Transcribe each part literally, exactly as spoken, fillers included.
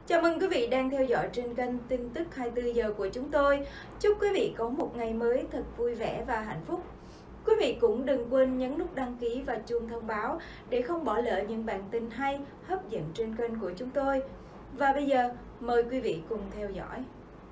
Chào mừng quý vị đang theo dõi trên kênh tin tức hai mươi tư giờ của chúng tôi. Chúc quý vị có một ngày mới thật vui vẻ và hạnh phúc. Quý vị cũng đừng quên nhấn nút đăng ký và chuông thông báo để không bỏ lỡ những bản tin hay, hấp dẫn trên kênh của chúng tôi. Và bây giờ, mời quý vị cùng theo dõi.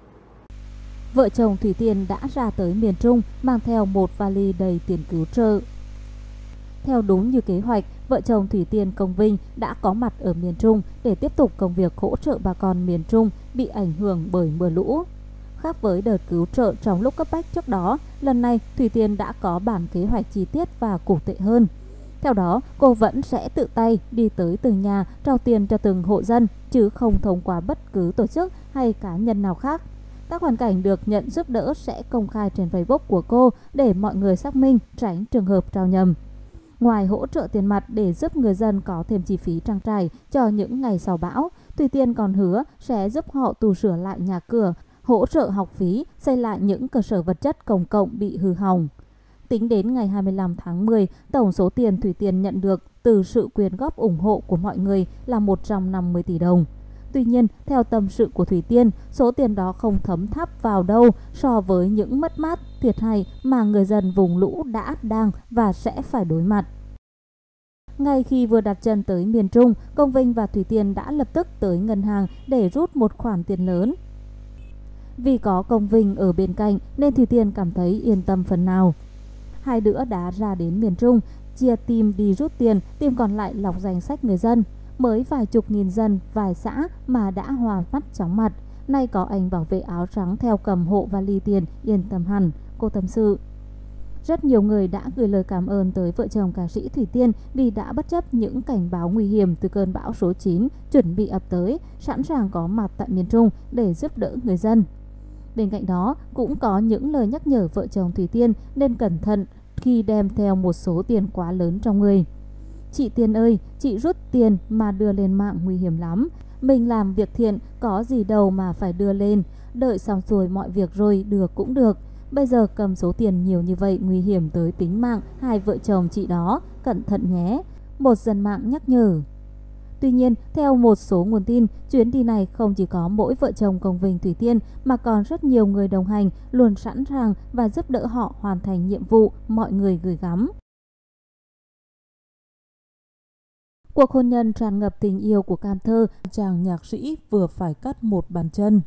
Vợ chồng Thủy Tiên đã ra tới miền Trung mang theo một vali đầy tiền cứu trợ. Theo đúng như kế hoạch, vợ chồng Thủy Tiên Công Vinh đã có mặt ở miền Trung để tiếp tục công việc hỗ trợ bà con miền Trung bị ảnh hưởng bởi mưa lũ. Khác với đợt cứu trợ trong lúc cấp bách trước đó, lần này Thủy Tiên đã có bản kế hoạch chi tiết và cụ thể hơn. Theo đó, cô vẫn sẽ tự tay đi tới từng nhà trao tiền cho từng hộ dân, chứ không thông qua bất cứ tổ chức hay cá nhân nào khác. Các hoàn cảnh được nhận giúp đỡ sẽ công khai trên Facebook của cô để mọi người xác minh, tránh trường hợp trao nhầm. Ngoài hỗ trợ tiền mặt để giúp người dân có thêm chi phí trang trải cho những ngày sau bão, Thủy Tiên còn hứa sẽ giúp họ tu sửa lại nhà cửa, hỗ trợ học phí, xây lại những cơ sở vật chất công cộng bị hư hỏng. Tính đến ngày hai mươi lăm tháng mười, tổng số tiền Thủy Tiên nhận được từ sự quyên góp ủng hộ của mọi người là một trăm năm mươi tỷ đồng. Tuy nhiên, theo tâm sự của Thủy Tiên, số tiền đó không thấm tháp vào đâu so với những mất mát, thiệt hại mà người dân vùng lũ đã, đang và sẽ phải đối mặt. Ngay khi vừa đặt chân tới miền Trung, Công Vinh và Thủy Tiên đã lập tức tới ngân hàng để rút một khoản tiền lớn. Vì có Công Vinh ở bên cạnh nên Thủy Tiên cảm thấy yên tâm phần nào. Hai đứa đã ra đến miền Trung, chia team đi rút tiền, team còn lại lọc danh sách người dân. Mới vài chục nghìn dân, vài xã mà đã hòa mắt chóng mặt. Nay có anh bảo vệ áo trắng theo cầm hộ vali tiền, yên tâm hẳn, cô tâm sự. Rất nhiều người đã gửi lời cảm ơn tới vợ chồng ca sĩ Thủy Tiên vì đã bất chấp những cảnh báo nguy hiểm từ cơn bão số chín chuẩn bị ập tới, sẵn sàng có mặt tại miền Trung để giúp đỡ người dân. Bên cạnh đó, cũng có những lời nhắc nhở vợ chồng Thủy Tiên nên cẩn thận khi đem theo một số tiền quá lớn trong người. Chị Tiên ơi, chị rút tiền mà đưa lên mạng nguy hiểm lắm. Mình làm việc thiện, có gì đâu mà phải đưa lên. Đợi xong rồi mọi việc rồi được cũng được. Bây giờ cầm số tiền nhiều như vậy nguy hiểm tới tính mạng hai vợ chồng chị đó, cẩn thận nhé. Một dân mạng nhắc nhở. Tuy nhiên, theo một số nguồn tin, chuyến đi này không chỉ có mỗi vợ chồng Công Vinh Thủy Tiên mà còn rất nhiều người đồng hành luôn sẵn sàng và giúp đỡ họ hoàn thành nhiệm vụ mọi người gửi gắm. Cuộc hôn nhân tràn ngập tình yêu của Cam Thơ, chàng nhạc sĩ vừa phải cắt một bàn chân.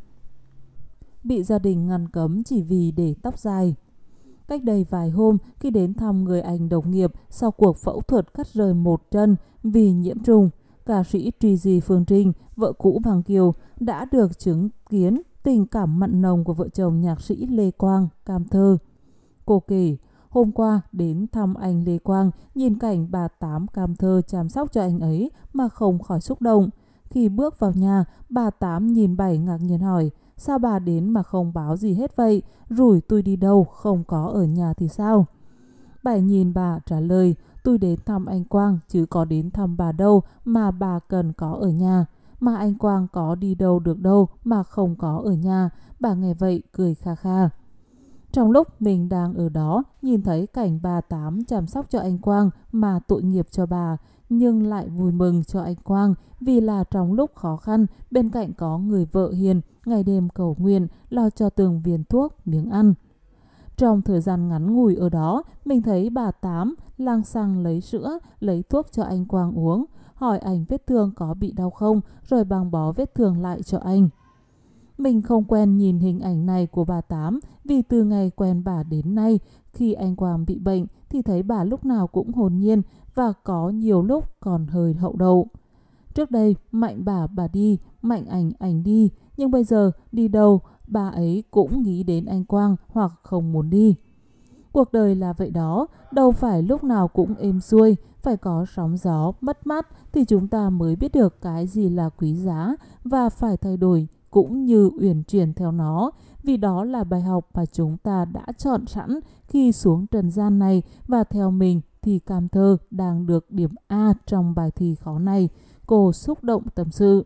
Bị gia đình ngăn cấm chỉ vì để tóc dài. Cách đây vài hôm, khi đến thăm người anh đồng nghiệp sau cuộc phẫu thuật cắt rời một chân vì nhiễm trùng, ca sĩ Tri Phương Trinh, vợ cũ Bằng Kiều, đã được chứng kiến tình cảm mặn nồng của vợ chồng nhạc sĩ Lê Quang, Cam Thơ. Cô kể, hôm qua đến thăm anh Lê Quang, nhìn cảnh bà Tám Cam Thơ chăm sóc cho anh ấy mà không khỏi xúc động. Khi bước vào nhà, bà Tám nhìn Bảy ngạc nhiên hỏi, sao bà đến mà không báo gì hết vậy? Rủi tôi đi đâu, không có ở nhà thì sao? Bảy nhìn bà trả lời, tôi đến thăm anh Quang chứ có đến thăm bà đâu mà bà cần có ở nhà. Mà anh Quang có đi đâu được đâu mà không có ở nhà. Bà nghe vậy cười kha kha. Trong lúc mình đang ở đó, nhìn thấy cảnh bà Tám chăm sóc cho anh Quang mà tội nghiệp cho bà, nhưng lại vui mừng cho anh Quang vì là trong lúc khó khăn bên cạnh có người vợ hiền, ngày đêm cầu nguyện lo cho từng viên thuốc, miếng ăn. Trong thời gian ngắn ngủi ở đó, mình thấy bà Tám lang xăng lấy sữa, lấy thuốc cho anh Quang uống, hỏi anh vết thương có bị đau không, rồi băng bó vết thương lại cho anh. Mình không quen nhìn hình ảnh này của bà Tám vì từ ngày quen bà đến nay, khi anh Quang bị bệnh thì thấy bà lúc nào cũng hồn nhiên và có nhiều lúc còn hơi hậu đậu. Trước đây mạnh bà bà đi, mạnh ảnh ảnh đi, nhưng bây giờ đi đâu bà ấy cũng nghĩ đến anh Quang hoặc không muốn đi. Cuộc đời là vậy đó, đâu phải lúc nào cũng êm xuôi, phải có sóng gió, mất mát thì chúng ta mới biết được cái gì là quý giá và phải thay đổi cũng như uyển chuyển theo nó, vì đó là bài học mà chúng ta đã chọn sẵn khi xuống trần gian này, và theo mình thì Cam Thơ đang được điểm A trong bài thi khó này, cô xúc động tâm sự.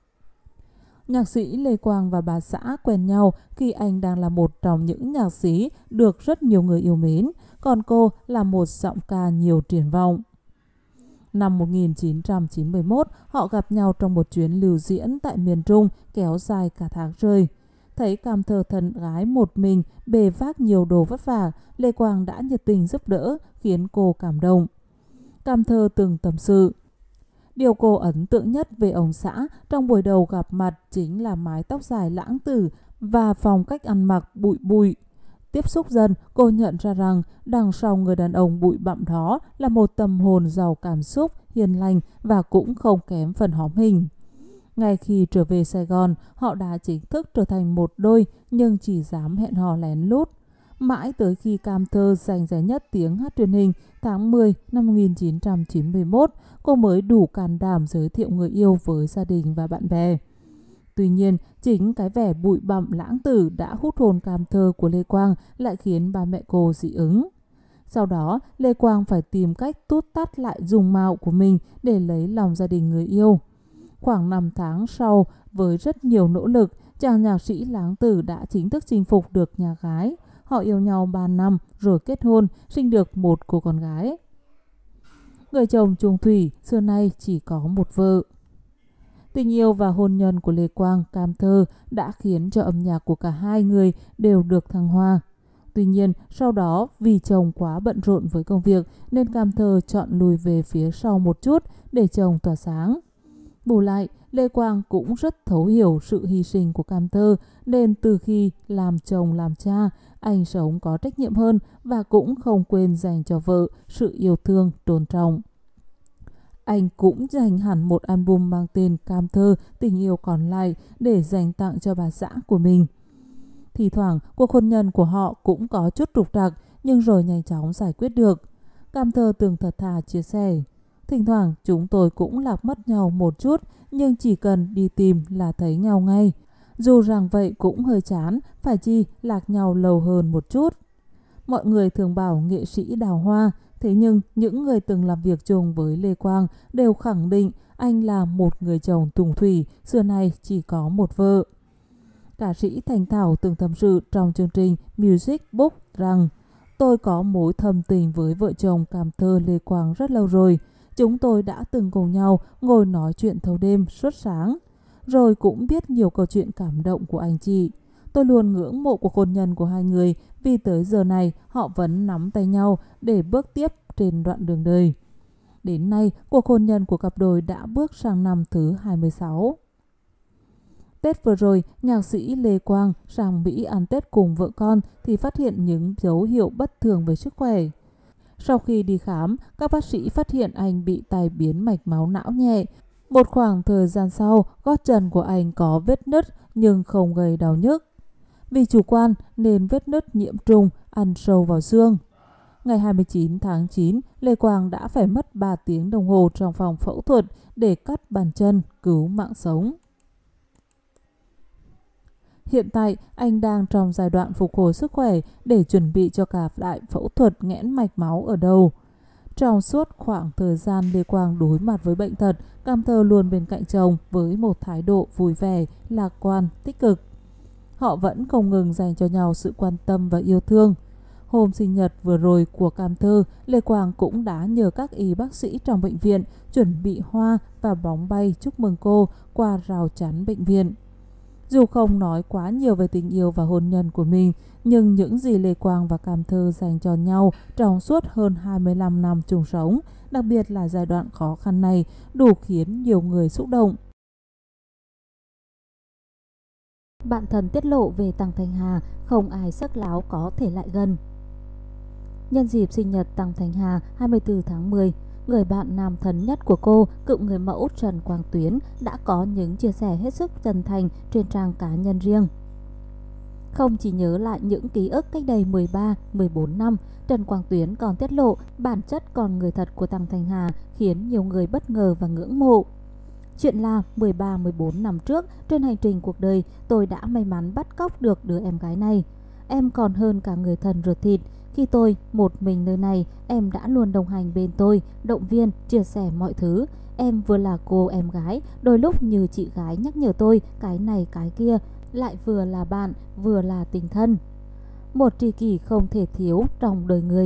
Nhạc sĩ Lê Quang và bà xã quen nhau khi anh đang là một trong những nhạc sĩ được rất nhiều người yêu mến, còn cô là một giọng ca nhiều triển vọng. năm một nghìn chín trăm chín mươi mốt, họ gặp nhau trong một chuyến lưu diễn tại miền Trung kéo dài cả tháng trời. Thấy Cam Thơ thân gái một mình bề vác nhiều đồ vất vả, Lê Quang đã nhiệt tình giúp đỡ, khiến cô cảm động. Cam Thơ từng tâm sự, điều cô ấn tượng nhất về ông xã trong buổi đầu gặp mặt chính là mái tóc dài lãng tử và phong cách ăn mặc bụi bụi. Tiếp xúc dần, cô nhận ra rằng đằng sau người đàn ông bụi bặm đó là một tâm hồn giàu cảm xúc, hiền lành và cũng không kém phần hóm hình. Ngay khi trở về Sài Gòn, họ đã chính thức trở thành một đôi nhưng chỉ dám hẹn hò lén lút. Mãi tới khi Cam Thơ giành giải nhất tiếng hát truyền hình tháng mười năm một nghìn chín trăm chín mươi mốt, cô mới đủ can đảm giới thiệu người yêu với gia đình và bạn bè. Tuy nhiên, chính cái vẻ bụi bặm lãng tử đã hút hồn Cam Thơ của Lê Quang lại khiến ba mẹ cô dị ứng. Sau đó, Lê Quang phải tìm cách tút tát lại dung mạo của mình để lấy lòng gia đình người yêu. Khoảng năm tháng sau, với rất nhiều nỗ lực, chàng nhạc sĩ lãng tử đã chính thức chinh phục được nhà gái. Họ yêu nhau ba năm rồi kết hôn, sinh được một cô con gái. Người chồng chung thủy xưa nay chỉ có một vợ. Tình yêu và hôn nhân của Lê Quang, Cam Thơ đã khiến cho âm nhạc của cả hai người đều được thăng hoa. Tuy nhiên, sau đó vì chồng quá bận rộn với công việc nên Cam Thơ chọn lùi về phía sau một chút để chồng tỏa sáng. Bù lại, Lê Quang cũng rất thấu hiểu sự hy sinh của Cam Thơ nên từ khi làm chồng làm cha, anh sống có trách nhiệm hơn và cũng không quên dành cho vợ sự yêu thương tôn trọng. Anh cũng dành hẳn một album mang tên Cam Thơ Tình Yêu Còn Lại để dành tặng cho bà xã của mình. Thì thoảng, cuộc hôn nhân của họ cũng có chút trục trặc nhưng rồi nhanh chóng giải quyết được. Cam Thơ từng thật thà chia sẻ, thỉnh thoảng chúng tôi cũng lạc mất nhau một chút nhưng chỉ cần đi tìm là thấy nhau ngay. Dù rằng vậy cũng hơi chán, phải chi lạc nhau lâu hơn một chút. Mọi người thường bảo nghệ sĩ đào hoa, thế nhưng những người từng làm việc chung với Lê Quang đều khẳng định anh là một người chồng tùng thủy, xưa nay chỉ có một vợ. Ca sĩ Thành Thảo từng tâm sự trong chương trình Music Book rằng tôi có mối thầm tình với vợ chồng Cam Thơ Lê Quang rất lâu rồi. Chúng tôi đã từng cùng nhau ngồi nói chuyện thâu đêm suốt sáng, rồi cũng biết nhiều câu chuyện cảm động của anh chị. Tôi luôn ngưỡng mộ cuộc hôn nhân của hai người vì tới giờ này họ vẫn nắm tay nhau để bước tiếp trên đoạn đường đời. Đến nay, cuộc hôn nhân của cặp đôi đã bước sang năm thứ hai mươi sáu. Tết vừa rồi, nhạc sĩ Lê Quang sang Mỹ ăn Tết cùng vợ con thì phát hiện những dấu hiệu bất thường về sức khỏe. Sau khi đi khám, các bác sĩ phát hiện anh bị tai biến mạch máu não nhẹ. Một khoảng thời gian sau, gót chân của anh có vết nứt nhưng không gây đau nhức. Vì chủ quan nên vết nứt nhiễm trùng ăn sâu vào xương. Ngày hai mươi chín tháng chín, Lê Quang đã phải mất ba tiếng đồng hồ trong phòng phẫu thuật để cắt bàn chân cứu mạng sống. Hiện tại, anh đang trong giai đoạn phục hồi sức khỏe để chuẩn bị cho cả đại phẫu thuật nghẽn mạch máu ở đầu. Trong suốt khoảng thời gian Lê Quang đối mặt với bệnh tật, Cam Thơ luôn bên cạnh chồng với một thái độ vui vẻ, lạc quan, tích cực. Họ vẫn không ngừng dành cho nhau sự quan tâm và yêu thương. Hôm sinh nhật vừa rồi của Cam Thơ, Lê Quang cũng đã nhờ các y bác sĩ trong bệnh viện chuẩn bị hoa và bóng bay chúc mừng cô qua rào chắn bệnh viện. Dù không nói quá nhiều về tình yêu và hôn nhân của mình, nhưng những gì Lê Quang và Cam Thơ dành cho nhau trong suốt hơn hai mươi lăm năm chung sống, đặc biệt là giai đoạn khó khăn này, đủ khiến nhiều người xúc động. Bạn thân tiết lộ về Tăng Thanh Hà, không ai sắc láo có thể lại gần. Nhân dịp sinh nhật Tăng Thanh Hà hai mươi tư tháng mười, người bạn nam thân nhất của cô, cựu người mẫu Trần Quang Tuyến đã có những chia sẻ hết sức chân thành trên trang cá nhân riêng. Không chỉ nhớ lại những ký ức cách đây mười ba, mười bốn năm, Trần Quang Tuyến còn tiết lộ bản chất con người thật của Tăng Thanh Hà khiến nhiều người bất ngờ và ngưỡng mộ. Chuyện là mười ba, mười bốn năm trước, trên hành trình cuộc đời, tôi đã may mắn bắt cóc được đứa em gái này. Em còn hơn cả người thân ruột thịt. Khi tôi một mình nơi này, em đã luôn đồng hành bên tôi, động viên, chia sẻ mọi thứ. Em vừa là cô em gái, đôi lúc như chị gái nhắc nhở tôi cái này cái kia, lại vừa là bạn, vừa là tình thân. Một tri kỷ không thể thiếu trong đời người.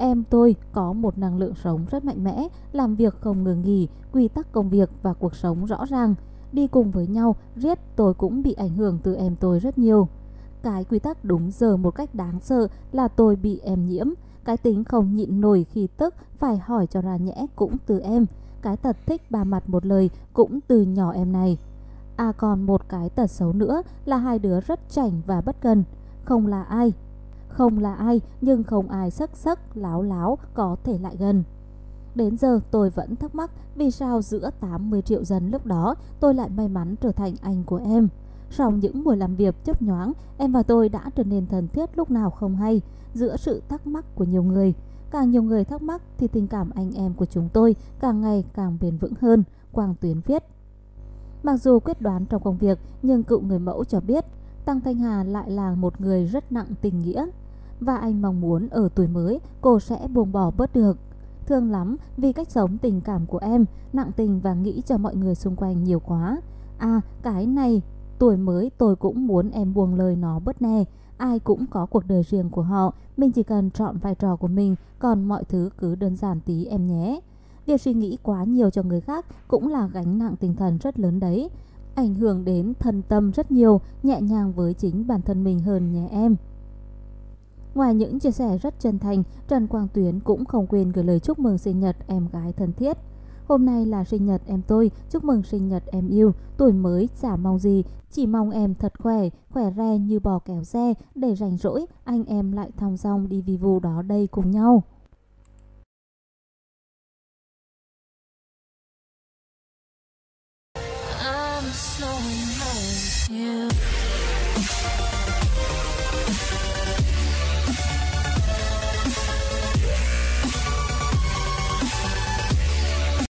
Em tôi có một năng lượng sống rất mạnh mẽ, làm việc không ngừng nghỉ, quy tắc công việc và cuộc sống rõ ràng. Đi cùng với nhau, riết tôi cũng bị ảnh hưởng từ em tôi rất nhiều. Cái quy tắc đúng giờ một cách đáng sợ là tôi bị em nhiễm. Cái tính không nhịn nổi khi tức phải hỏi cho ra nhẽ cũng từ em. Cái tật thích ba mặt một lời cũng từ nhỏ em này. À còn một cái tật xấu nữa là hai đứa rất chảnh và bất cần. Không là ai Không là ai nhưng không ai sắc sắc láo láo có thể lại gần. Đến giờ tôi vẫn thắc mắc vì sao giữa tám mươi triệu dân lúc đó tôi lại may mắn trở thành anh của em. Sau những buổi làm việc chớp nhoáng, em và tôi đã trở nên thân thiết lúc nào không hay, giữa sự thắc mắc của nhiều người. Càng nhiều người thắc mắc thì tình cảm anh em của chúng tôi càng ngày càng bền vững hơn, Quang Tuyến viết. Mặc dù quyết đoán trong công việc, nhưng cựu người mẫu cho biết Tăng Thanh Hà lại là một người rất nặng tình nghĩa. Và anh mong muốn ở tuổi mới cô sẽ buông bỏ bớt được. Thương lắm vì cách sống tình cảm của em, nặng tình và nghĩ cho mọi người xung quanh nhiều quá. À cái này, tuổi mới tôi cũng muốn em buông lời nó bớt nè. Ai cũng có cuộc đời riêng của họ, mình chỉ cần chọn vai trò của mình, còn mọi thứ cứ đơn giản tí em nhé. Việc suy nghĩ quá nhiều cho người khác cũng là gánh nặng tinh thần rất lớn đấy. Ảnh hưởng đến thân tâm rất nhiều, nhẹ nhàng với chính bản thân mình hơn nhé em. Ngoài những chia sẻ rất chân thành, Trần Quang Tuyến cũng không quên gửi lời chúc mừng sinh nhật em gái thân thiết. Hôm nay là sinh nhật em tôi, chúc mừng sinh nhật em yêu, tuổi mới chả mong gì, chỉ mong em thật khỏe, khỏe re như bò kéo xe, để rảnh rỗi, anh em lại thong dong đi vi vu đó đây cùng nhau. I'm so in love with you.